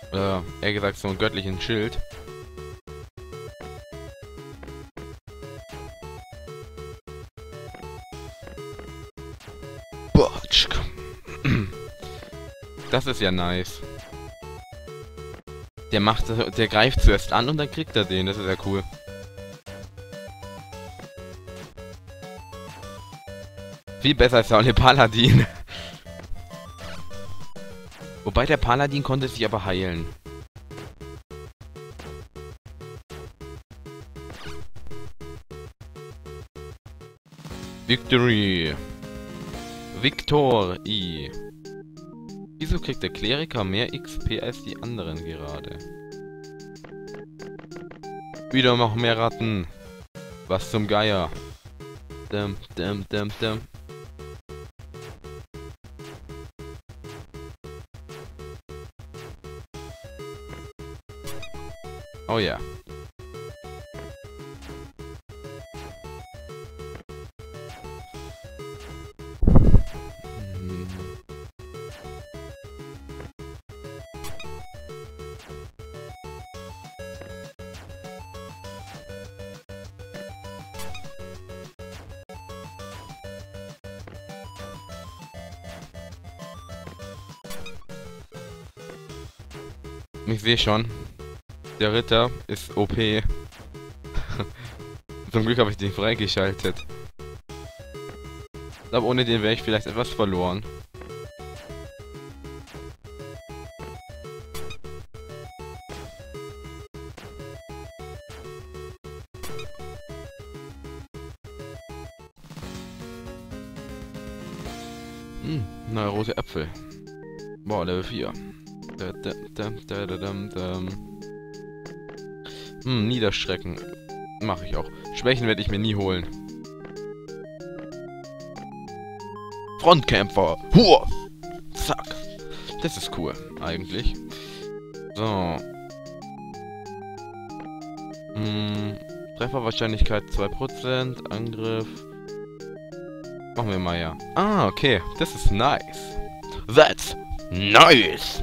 Eher gesagt so einen göttlichen Schild. Botschk. Das ist ja nice. Der greift zuerst an und dann kriegt er den. Das ist ja cool. Viel besser als der Paladin. Wobei der Paladin konnte sich aber heilen. Victory. Victor I. Wieso kriegt der Kleriker mehr XP als die anderen gerade? Wieder noch mehr Ratten. Was zum Geier. Dum, dum, dum, dum. Oh ja. Ich sehe schon. Der Ritter ist OP. Zum Glück habe ich den freigeschaltet. Ich glaube, ohne den wäre ich vielleicht etwas verloren. Neue rote Äpfel. Boah, Level 4. Niederstrecken. Mache ich auch. Schwächen werde ich mir nie holen. Frontkämpfer. Hua! Zack. Das ist cool, eigentlich. So. Trefferwahrscheinlichkeit 2%. Angriff. Machen wir mal ja. Ah, okay. Das ist nice. That's nice.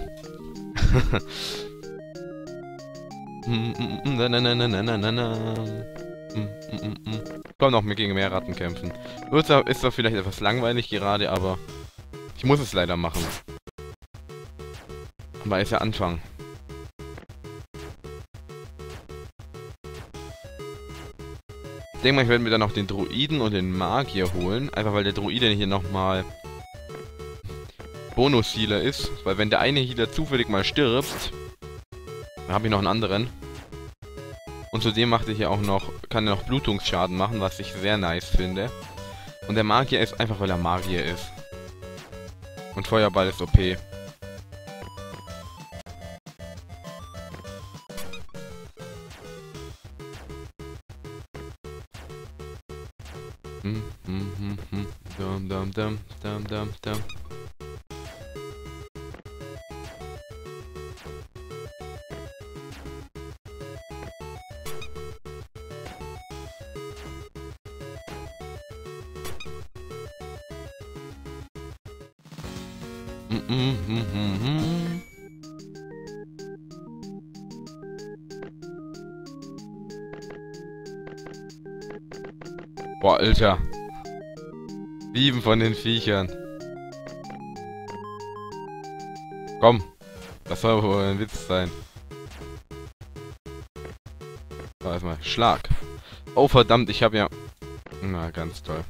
Komm noch, mit gegen mehr Ratten kämpfen. Ist zwar vielleicht etwas langweilig gerade, aber ich muss es leider machen. Aber ist ja Anfang. Ich denke mal, ich werde mir dann noch den Druiden und den Magier holen. Einfach weil der Druide hier nochmal Bonus-Healer ist. Weil wenn der eine Healer zufällig mal stirbt, dann habe ich noch einen anderen. Und zudem macht er hier auch noch, kann er noch Blutungsschaden machen, was ich sehr nice finde. Und der Magier ist einfach, weil er Magier ist. Und Feuerball ist OP. Dum dum dum dum dum dum. Boah, Alter. 7 von den Viechern. Komm. Das soll wohl ein Witz sein. So, erstmal Schlag. Oh, verdammt, ich habe ja... Na, ganz toll.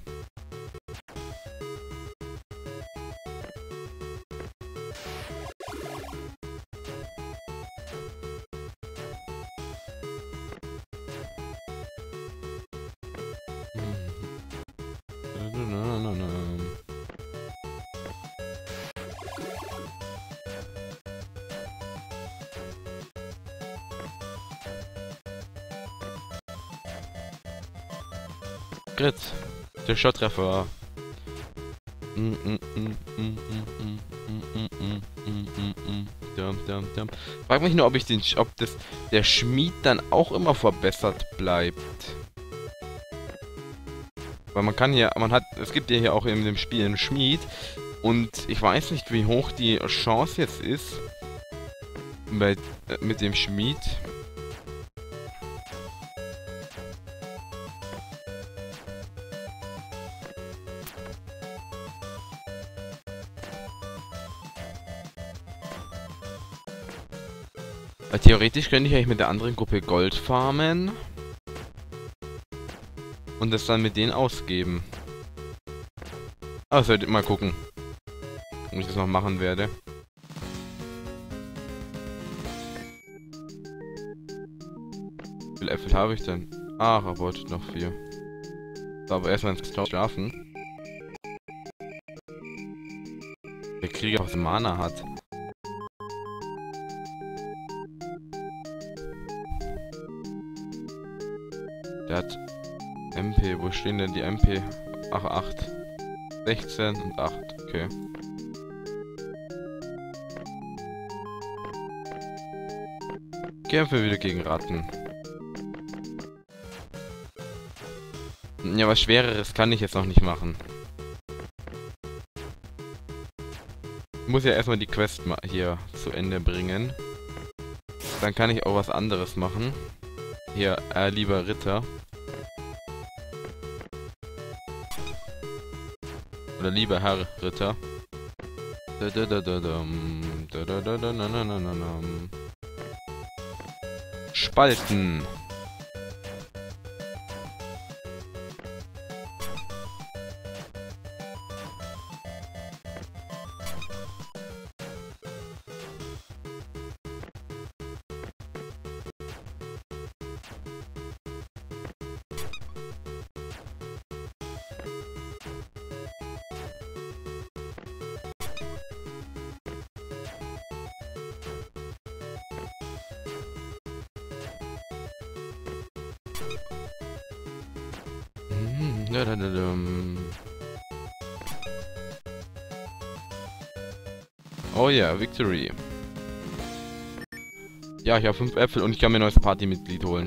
Grit. Der Shot-Treffer. Frag mich nur, ob der Schmied dann auch immer verbessert bleibt. Weil man kann ja, es gibt ja hier auch in dem Spiel einen Schmied. Und ich weiß nicht, wie hoch die Chance jetzt ist, mit dem Schmied. Theoretisch könnte ich eigentlich mit der anderen Gruppe Gold farmen. Und das dann mit denen ausgeben. Aber solltet mal gucken, ob ich das noch machen werde. Wie viele Äpfel habe ich denn? Ach, er wollte noch 4. So, aber erstmal ins Schlafen. Der Krieger aus Mana hat. Der hat MP, wo stehen denn die MP? Ach, 8. 16 und 8, okay. Kämpfe wieder gegen Ratten. Ja, was Schwereres kann ich jetzt noch nicht machen. Ich muss ja erstmal die Quest hier zu Ende bringen. Dann kann ich auch was anderes machen. Hier, lieber Ritter. Oder lieber Herr Ritter. Spalten. Oh ja, Victory. Ja, ich habe 5 Äpfel und ich kann mir ein neues Partymitglied holen.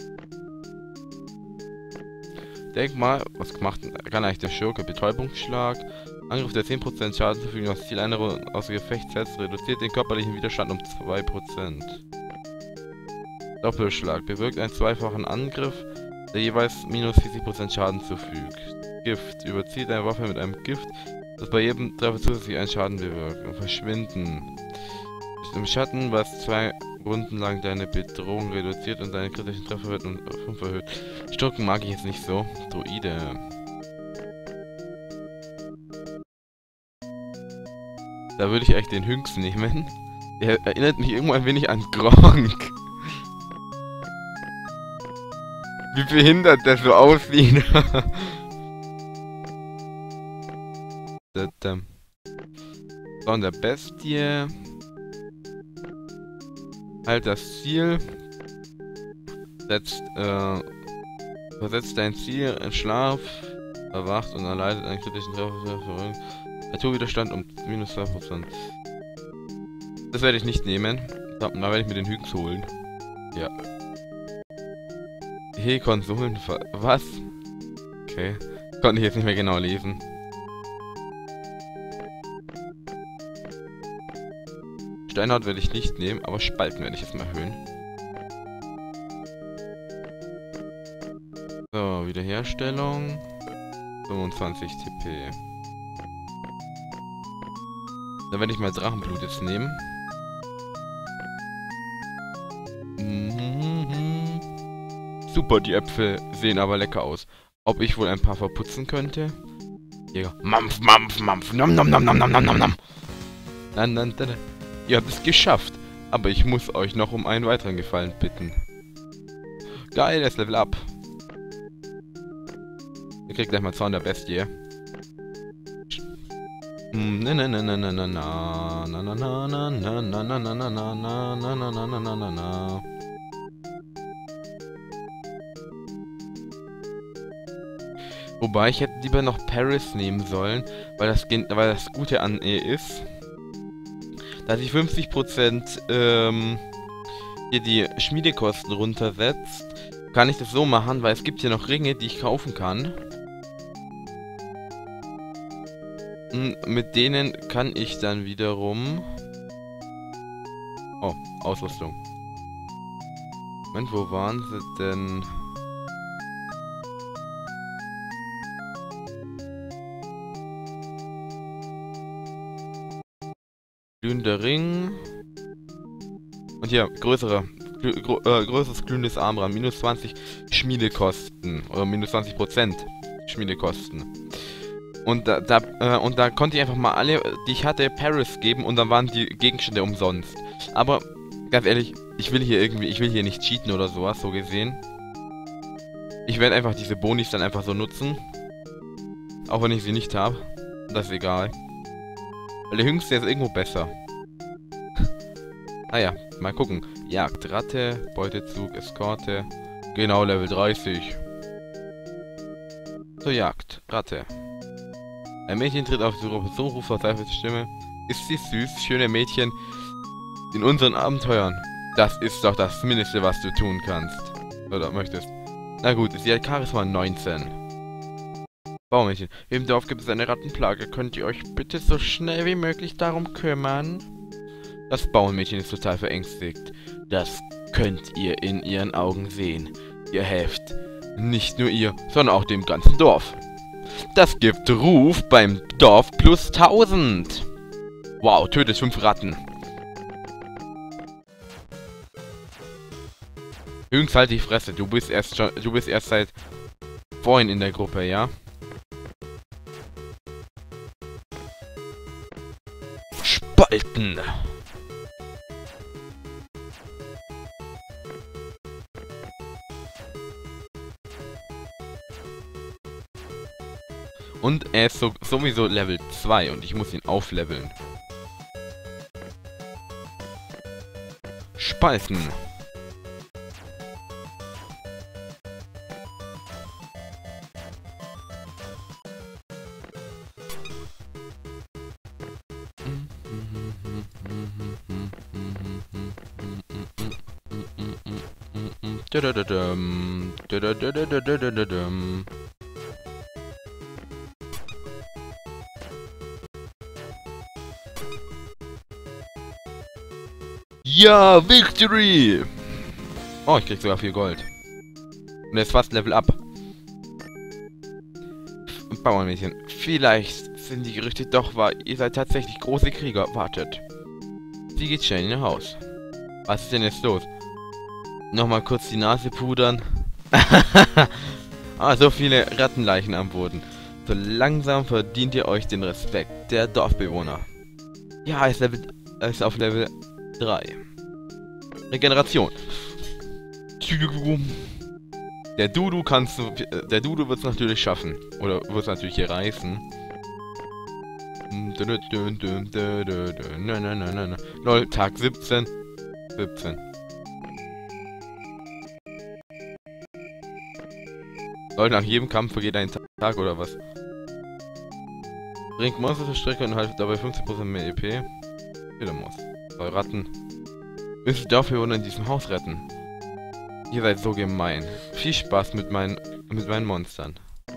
Denk mal, was gemacht kann eigentlich der Schurke? Betäubungsschlag. Angriff, der 10% Schaden zufügen aufs Ziel einer außer Gefecht setzt, reduziert den körperlichen Widerstand um 2%. Doppelschlag. Bewirkt einen zweifachen Angriff, der jeweils minus 40% Schaden zufügt. Gift. Überzieht eine Waffe mit einem Gift, das bei jedem Treffer zusätzlich einen Schaden bewirkt. Verschwinden. Ist im Schatten, was 2 Runden lang deine Bedrohung reduziert und deine kritischen Trefferwert um 5 erhöht. Strucken mag ich jetzt nicht so. Druide. Da würde ich echt den Hynx nehmen. Der erinnert mich irgendwo ein wenig an Gronk. Wie behindert der so aussieht. Von der Bestie. Halt das Ziel. Versetzt dein Ziel in Schlaf. Erwacht und erleidet einen kritischen Treffer. Naturwiderstand um minus 2%. Das werde ich nicht nehmen. Da werde ich mir den Hügel holen. Ja. Hey, Konsolen. Was? Okay. Konnte ich jetzt nicht mehr genau lesen. Steinhaut werde ich nicht nehmen, aber Spalten werde ich jetzt mal erhöhen. So, Wiederherstellung. 25 TP. Dann werde ich mal Drachenblut jetzt nehmen. Super, die Äpfel sehen aber lecker aus. Ob ich wohl ein paar verputzen könnte? Jäger. Mampf, Mampf, Mampf. Nom, nom, nom, nom, nom, nom, nom. Dann. Ihr habt es geschafft. Aber ich muss euch noch um einen weiteren Gefallen bitten. Geiles Level Up. Ihr kriegt gleich mal Zorn der Bestie. Wobei ich hätte lieber noch Paris nehmen sollen, weil das Gute an ihr ist, dass ich 50% hier die Schmiedekosten runtersetzt, kann ich das so machen, weil es gibt hier noch Ringe, die ich kaufen kann. Mit denen kann ich dann wiederum Oh, Ausrüstung. Moment, wo waren sie denn? Glühender Ring. Und hier, größeres glühendes Armband. Minus 20 Schmiedekosten. Oder minus 20% Schmiedekosten. Und da konnte ich einfach mal alle, die ich hatte, Paris geben und dann waren die Gegenstände umsonst. Aber, ganz ehrlich, ich will hier nicht cheaten oder sowas, so gesehen. Ich werde einfach diese Bonis dann einfach so nutzen. Auch wenn ich sie nicht habe. Das ist egal. Weil der Jüngste ist irgendwo besser. Naja, mal gucken. Jagd, Ratte, Beutezug, Eskorte. Genau, Level 30. Zur Jagd, Ratte. Ein Mädchen tritt auf so ruft verzweifelte Stimme. Ist sie süß, schöne Mädchen in unseren Abenteuern. Das ist doch das Mindeste, was du tun kannst. Oder möchtest. Na gut, sie hat Charisma 19. Baumädchen. Im Dorf gibt es eine Rattenplage. Könnt ihr euch bitte so schnell wie möglich darum kümmern? Das Bauernmädchen ist total verängstigt. Das könnt ihr in ihren Augen sehen. Ihr helft nicht nur ihr, sondern auch dem ganzen Dorf. Das gibt Ruf beim Dorf plus 1000. Wow, tötet 5 Ratten. Jungs, halt die Fresse. Du bist erst seit vorhin in der Gruppe, ja? Spalten. Und er ist sowieso Level 2 und ich muss ihn aufleveln. Spalten. Ja, Victory! Oh, ich krieg sogar 4 Gold. Und er ist fast Level up. Bauernmädchen, vielleicht sind die Gerüchte doch wahr. Ihr seid tatsächlich große Krieger. Wartet. Sie geht schnell in ihr Haus. Was ist denn jetzt los? Nochmal kurz die Nase pudern. Ah, so viele Rattenleichen am Boden. So langsam verdient ihr euch den Respekt der Dorfbewohner. Ja, er ist auf Level 3. Regeneration. Der Dudu wird es natürlich schaffen. Oder wird es natürlich hier reißen. Lol, Tag 17. 17. Lol, nach jedem Kampf vergeht ein Tag oder was? Bringt Monster zur Strecke und halt dabei 15% mehr EP. Wieder muss. Zwei Ratten. Müsst ihr dafür in diesem Haus retten. Ihr seid so gemein. Viel Spaß mit meinen Monstern.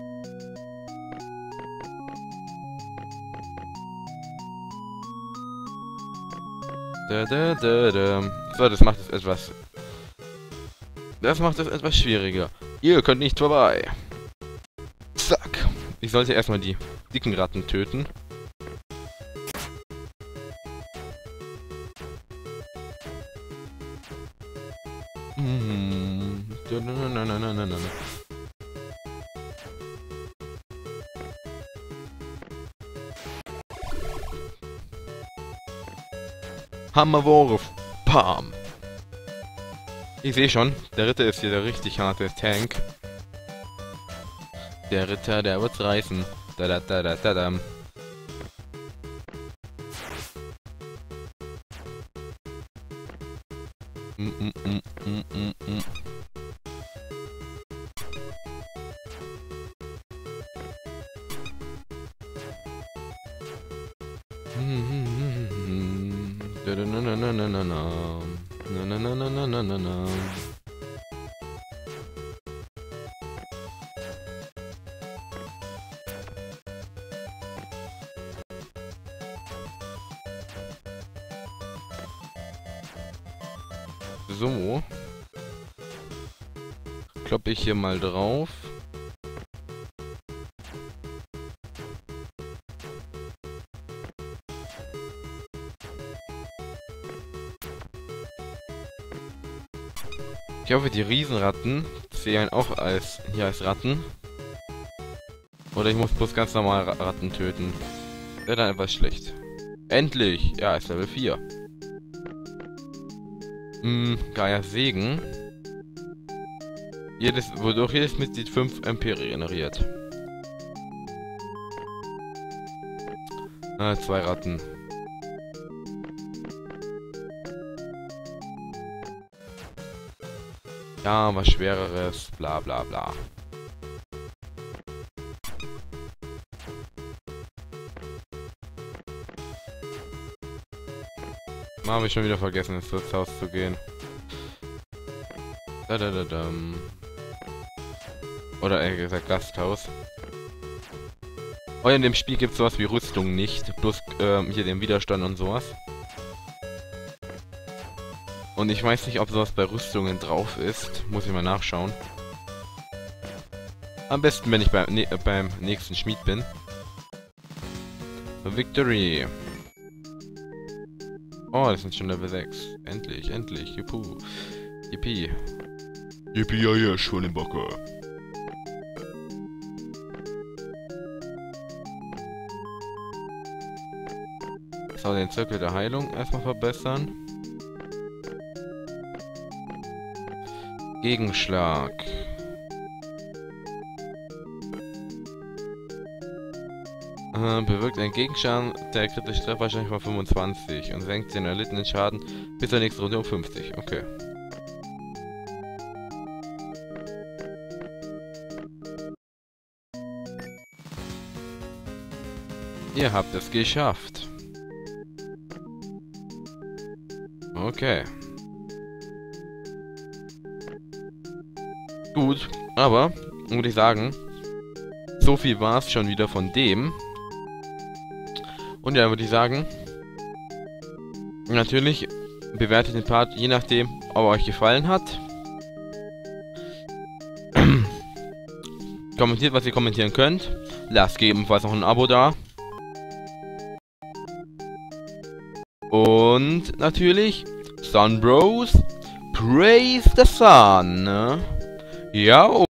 So, das macht es etwas... Das macht es etwas schwieriger. Ihr könnt nicht vorbei. Zack. Ich sollte erstmal die dicken Ratten töten. Hammerwurf. Pam. Ich sehe schon, der Ritter ist hier der richtig harte Tank. Der Ritter, der wird's reißen. Da da da da da da. So. Kloppe ich hier mal drauf. Ich hoffe, die Riesenratten zählen auch als Ratten. Oder ich muss bloß ganz normal Ratten töten. Wäre dann etwas schlecht. Endlich! Ja, ist Level 4. Gaia Segen. Wodurch jedes Mitglied 5 MP generiert. 2 Ratten. Ja, was Schwereres, bla bla bla. Habe ich schon wieder vergessen, ins Wirtshaus zu gehen. Oder eher gesagt Gasthaus. Oh, in dem Spiel gibt es sowas wie Rüstung nicht. Bloß hier den Widerstand und sowas. Und ich weiß nicht, ob sowas bei Rüstungen drauf ist. Muss ich mal nachschauen. Am besten, wenn ich beim nächsten Schmied bin. Victory. Oh, das sind schon Level 6. Endlich, endlich. Juhu. Yippie. Yippie, ja, ja, schon im Bocker. So, den Zirkel der Heilung erstmal verbessern. Gegenschlag. Bewirkt einen Gegenschaden der kritische Trefferwahrscheinlich von 25 und senkt den erlittenen Schaden bis zur nächsten Runde um 50. Okay. Ihr habt es geschafft. Okay. Gut, aber, würde ich sagen, so viel war es schon wieder von dem. Und ja, würde ich sagen, natürlich bewertet den Part, je nachdem, ob er euch gefallen hat. Kommentiert, was ihr kommentieren könnt. Lasst gegebenenfalls noch ein Abo da. Und natürlich, Sun Bros, praise the sun. Ne? Ja.